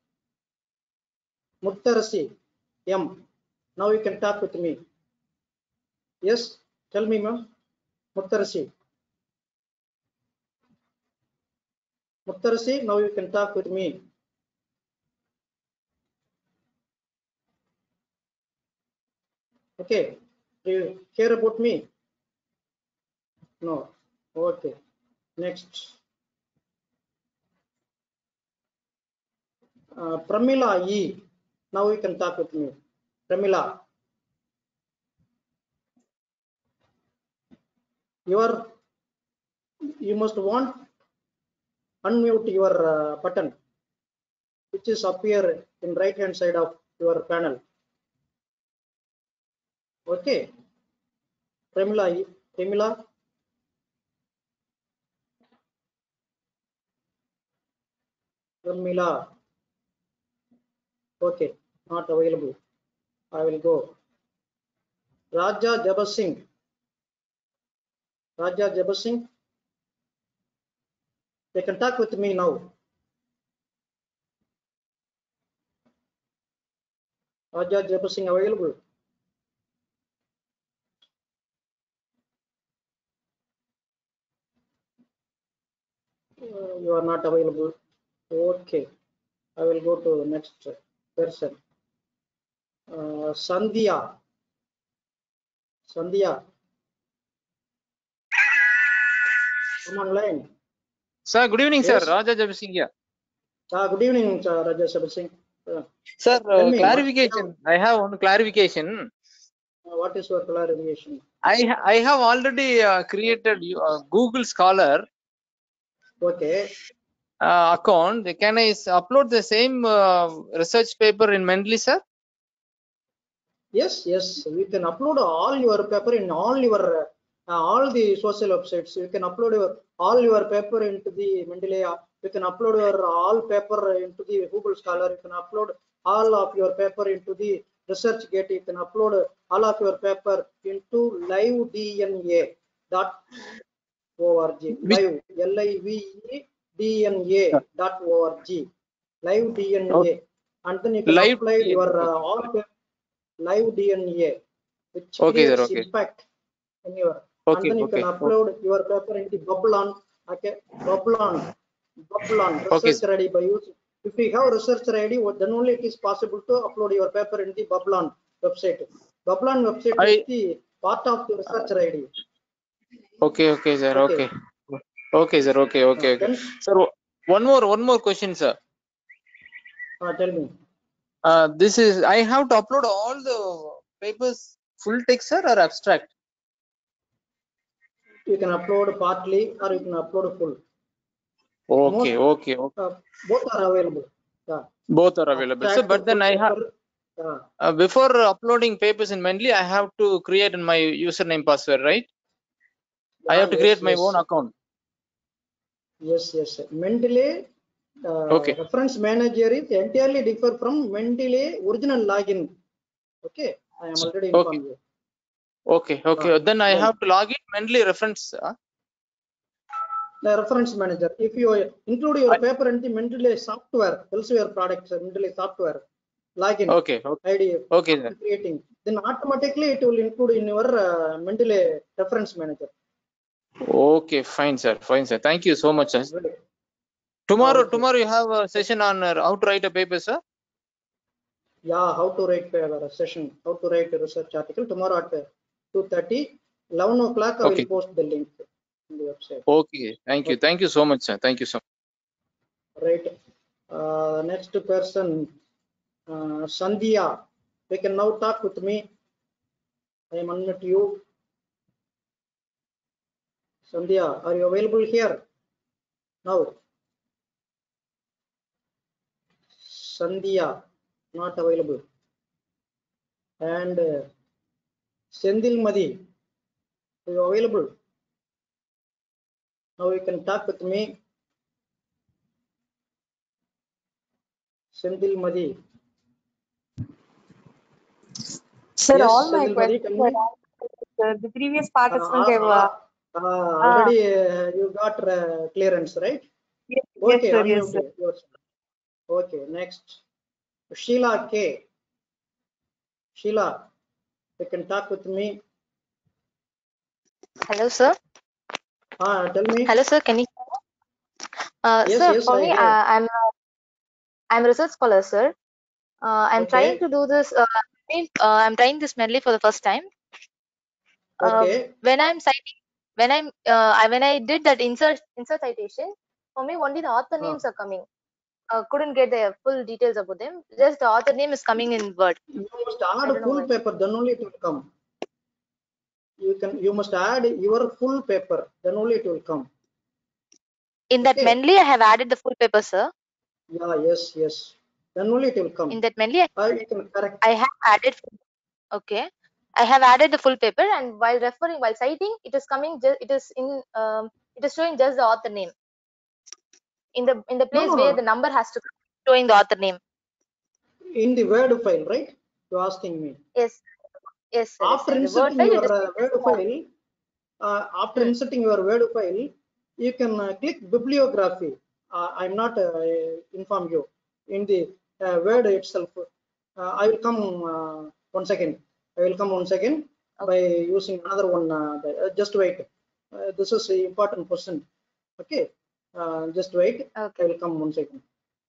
Muttarasi M. Now you can talk with me. Yes, tell me, ma'am. Muttarasi. Muttarasi, now you can talk with me. Okay. Do you care about me? No. Okay. Next. Pramila E. Now you can talk with me. Pramila. You must want unmute your button, which is appear in right hand side of your panel. Okay. Pramila. Okay, not available. I will go. Raja Jabasingh. They can talk with me now. Raja Jabasingh available. You are not available. Okay, I will go to the next person. Sandhya. Come online. Sir, good evening, Yes. sir. Raja Jabasingh here. Good evening, Raja Jabasingh. Sir, Tell me, clarification. I have one clarification. What is your clarification? I have already created Google Scholar Okay. account. Can I upload the same research paper in Mendeley, sir? Yes, you can upload all your paper in all the social websites. You can upload all your paper into the Mendeley. You can upload your all paper into the Google Scholar. You can upload all of your paper into the ResearchGate. You can upload all of your paper into livedna.org. Live LIVEDNA.org. LiveDNA. Okay. And then you can Live apply your all paper. Live DNA, which creates impact in your, and then you can upload your paper into Babylon. Okay, Babylon research ready by using. If you have research ready, then only it is possible to upload your paper in the Babylon website. Babylon website is the part of the research ready. Okay, sir. Okay, sir. Okay. Then, Sir, one more question, sir. Tell me. This is I have to upload all the papers full text, sir, or abstract? You can upload partly or you can upload full. Okay, Most, okay, okay. both are available. Yeah. Both are available. So, Abstract, but then full I have paper, before uploading papers in Mendeley, I have to create my username password, right? I have to create my own account. Yes. Mendeley Okay. reference manager is entirely different from Mendeley original login. Okay, I am already informed you. Okay. Then I have to log in Mendeley reference. The reference manager. If you include your paper in the Mendeley software, elsewhere products, Mendeley software, login, Okay. ID, Okay. after creating, then automatically it will include in your Mendeley reference manager. Okay, fine, sir. Thank you so much, sir. Right. Tomorrow you have a session on how to write a paper, sir. Yeah, how to write a session, how to write a research article tomorrow at 2:30, 11 o'clock. I will post the link on the website. Okay, thank you so much, sir. Thank you so much. Right. Next person, Sandhya. You can now talk with me. I am unmute you. Sandhya, are you available here? Now. Sandhya, not available. And Sendil Madi, are you available? Now you can talk with me. Sendil Madi. Sir, Yes, all my Sendil Madi, questions tell me. were answered, sir. The previous participant gave Already you got clearance, right? yes, Okay, sir, unmute yes, sir. yourself. Okay, next. Sheila K. Sheila, you can talk with me. Hello, sir. Tell me. Hello, sir. Can you? Sir, for I me, hear. I'm a research scholar, sir. I'm trying Okay. to do this. I'm trying this mainly for the first time. Okay. When I'm citing, when I did that insert citation, for me only the author names are coming. Couldn't get the full details about them. Just the author name is coming in Word. You must I add don't know full why. paper, then only it will come. You must add your full paper, then only it will come. In that Okay. mainly, I have added the full paper, sir. Yeah, yes. Then only it will come. In that mainly, You can correct. I have added. Okay. I have added the full paper, and while citing, it is coming. It is showing just the author name in the place where the number has to come, showing the author name. In the Word file, right? You're asking me. Yes, sir. After In the Word inserting file, your it is Word file, you can click bibliography. I'm not inform you in the Word itself. I will come 1 second. I will come 1 second by using another one. Just wait. This is an important question. Okay. Just wait. Okay. I will come 1 second.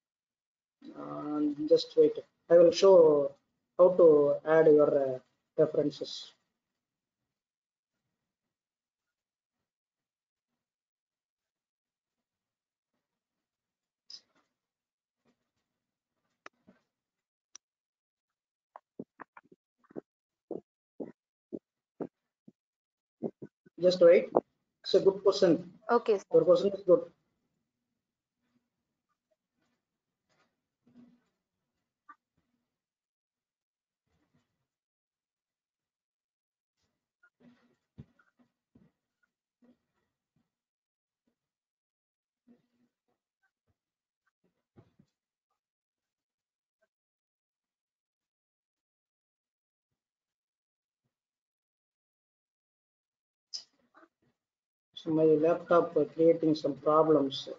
Just wait. I will show how to add your references. Just wait. It's a good question. Okay, sir. Your question is good. So my laptop creating some problems.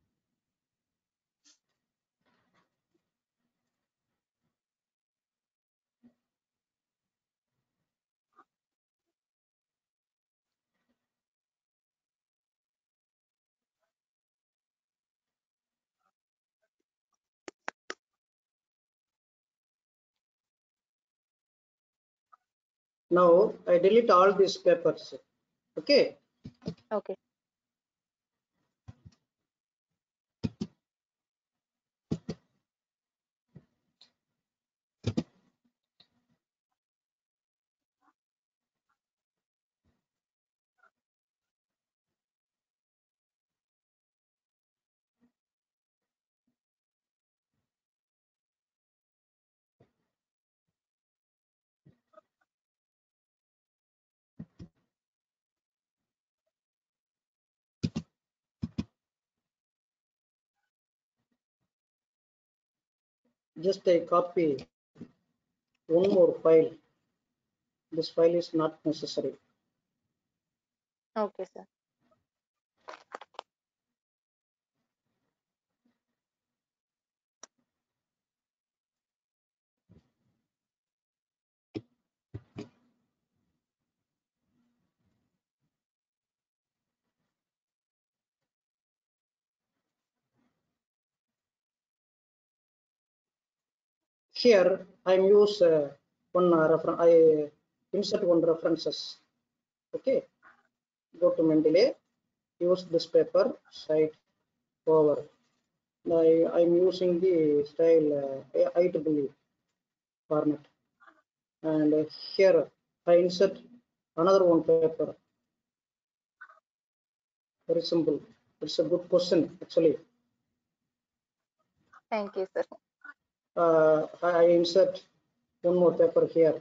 Now I delete all these papers. Okay. Okay. just I copy one more file. This file is not necessary. Okay, sir. Here I use one reference. I insert one references. Okay. Go to Mendeley. Use this paper site over. I'm using the style IEEE format, and here I insert another one paper. Very simple. It's a good question actually. Thank you, sir. I insert one more paper here.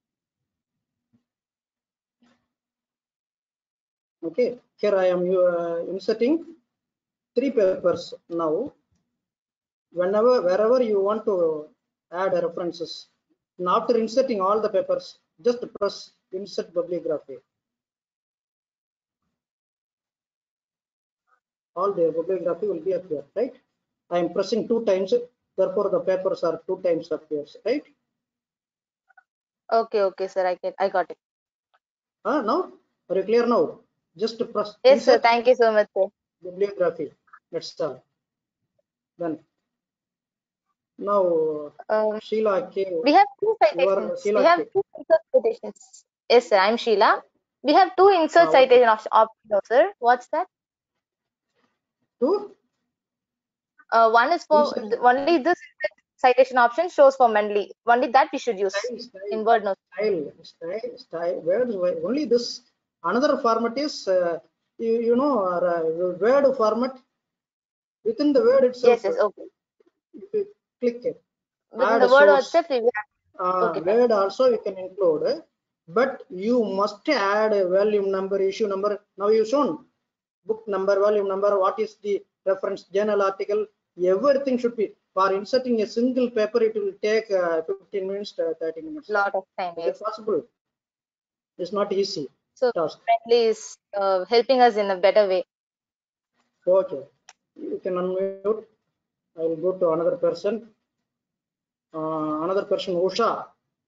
Okay, here I am inserting 3 papers now. Wherever you want to add references, and after inserting all the papers, just press insert bibliography. All the bibliography will be appear, right? I am pressing 2 times, therefore the papers are 2 times appears, right? Okay, sir. I got it. Now, are you clear now? Just press Yes, sir. insert Thank you so much, sir. bibliography. That's all. Then now, Sheila K. We have 2 You are citations. Sheila We have K. 2 insert citations. Yes, sir. I'm Sheila. We have 2 insert Okay. citation options, sir. What's that? 2 One is for insert only this citation option shows for Mendeley. Only that we should use in word notes. style words. Only this. Another format is you know word format. Within the word itself, Yes, okay. if you click it, Within add the a word source. itself, we have. Okay, Word also you can include, but you must add a volume number, issue number. Now you shown book number, volume number, what is the reference, journal article, everything should be. For inserting a single paper, it will take 15 minutes to 30 minutes. Lot of time. Is Yes. it possible? It's not easy So task. Mendeley is helping us in a better way. Okay, you can unmute. I will go to another person. Usha.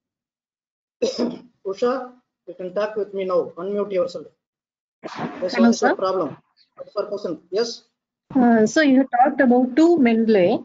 Usha, you can talk with me now. Unmute yourself. Yes, Hello, what is sir. your problem? What's your question? Yes. So you talked about 2 Mendeley.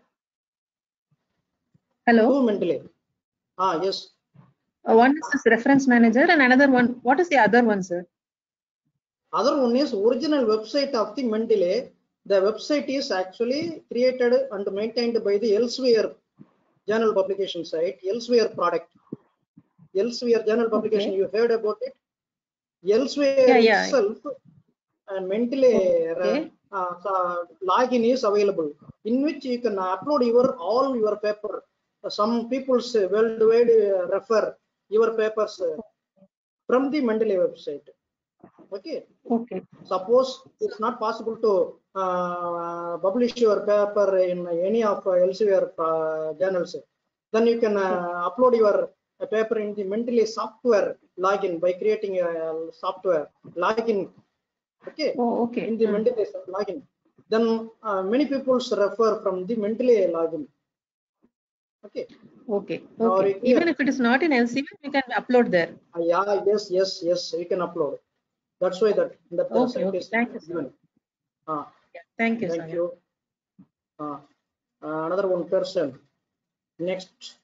Hello. 2 Mendeley. Yes. One is this reference manager and another one. What is the other one, sir? Other one is original website of the Mendeley. The website is actually created and maintained by the Elsevier journal publication site, Elsevier product. Elsevier journal publication, Okay. you heard about it? Elsevier Yeah. itself, Mendeley Okay. login is available, in which you can upload all your paper. Some people worldwide refer your papers from the Mendeley website. Okay. Okay. Suppose it's not possible to publish your paper in any of Elsevier journals, then you can upload your paper in the Mendeley software login by creating a software login. Okay. Oh, okay. In the Mendeley login, then many people refer from the Mendeley login. Okay. Okay. Okay. Even if it is not in Elsevier, we can upload there. Yeah. Yes. You can upload. That's why that Okay. is Thank you, sir. given. Thank you, Thank sir. you. Another one person. Next.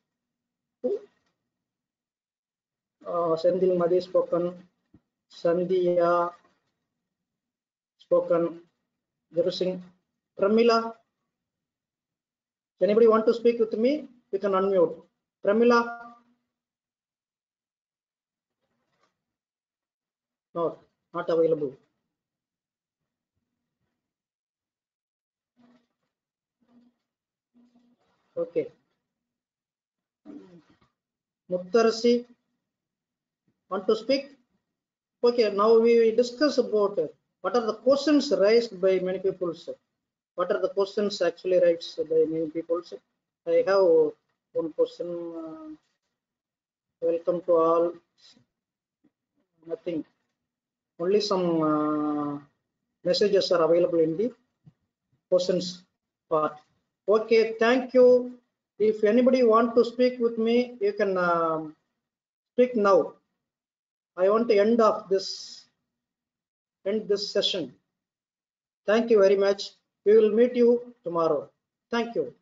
Sendil Madi spoken. Sandhya spoken. Guru Singh. Pramila. Anybody want to speak with me? You can unmute. Pramila. No, not available. Okay. Muttarasi, want to speak? Okay, now we discuss about what are the questions raised by many people. What are the questions actually raised by many people? I have one question. Welcome to all. Nothing. Only some messages are available in the questions part. Okay, thank you. If anybody want to speak with me, you can speak now. I want to end this session. Thank you very much. We will meet you tomorrow. Thank you.